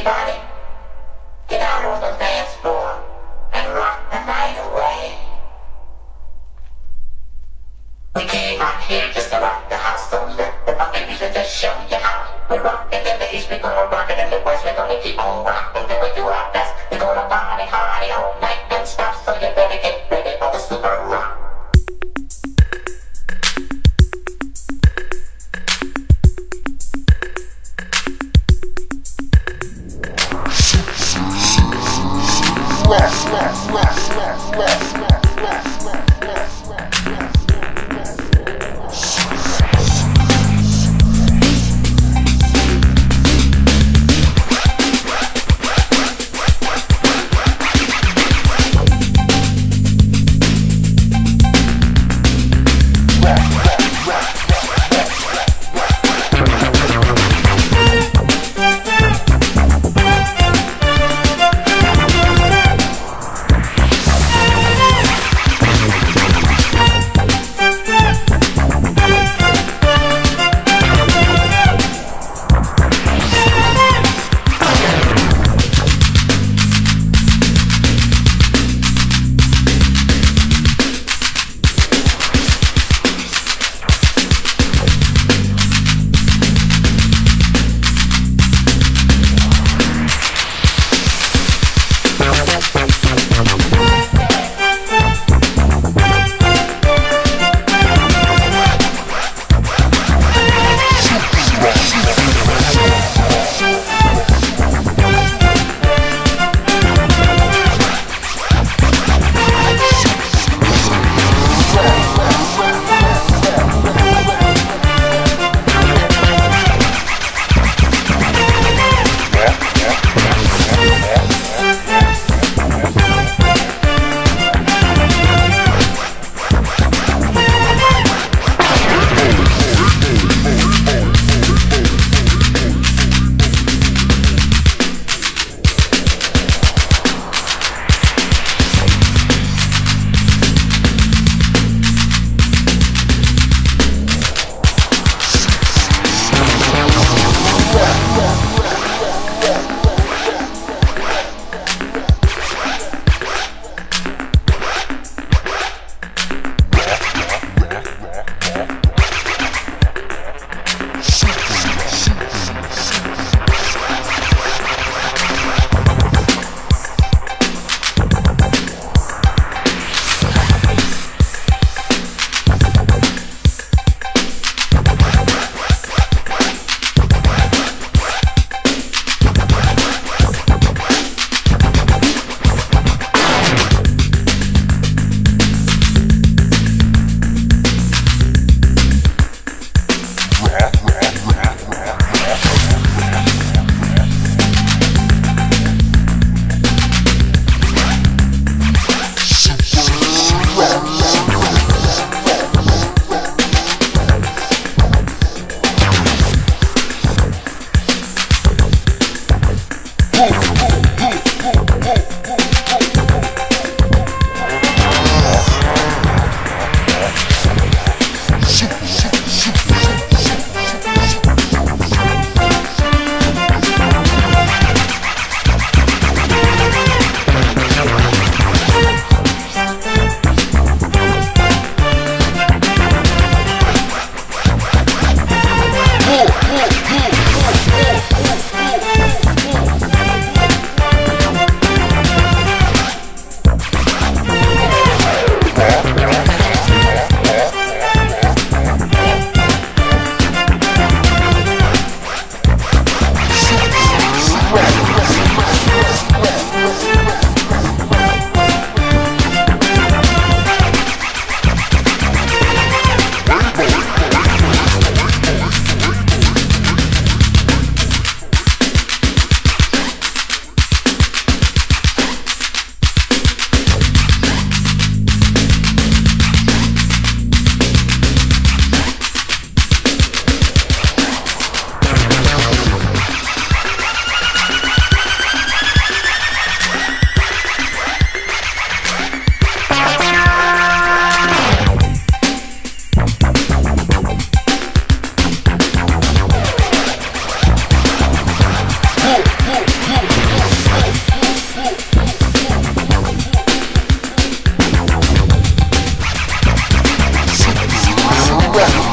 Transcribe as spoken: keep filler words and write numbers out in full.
Everybody, get out on the dance floor and rock the night away. We came out here just to rock the house, so let the funky music just show you how. We're rocking in the east, we're gonna rock it in the west, we're gonna keep on rocking till we do our best. We're gonna party hardy all night and stop, so you better get ready for the super rock. West, west, west, west, west, west, west, west, west, west, west. Express.